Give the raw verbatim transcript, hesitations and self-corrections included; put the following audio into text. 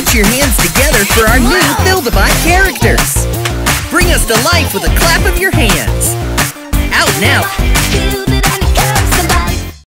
Put your hands together for our new Build-A-Bot characters. Bring us to life with a clap of your hands. Out now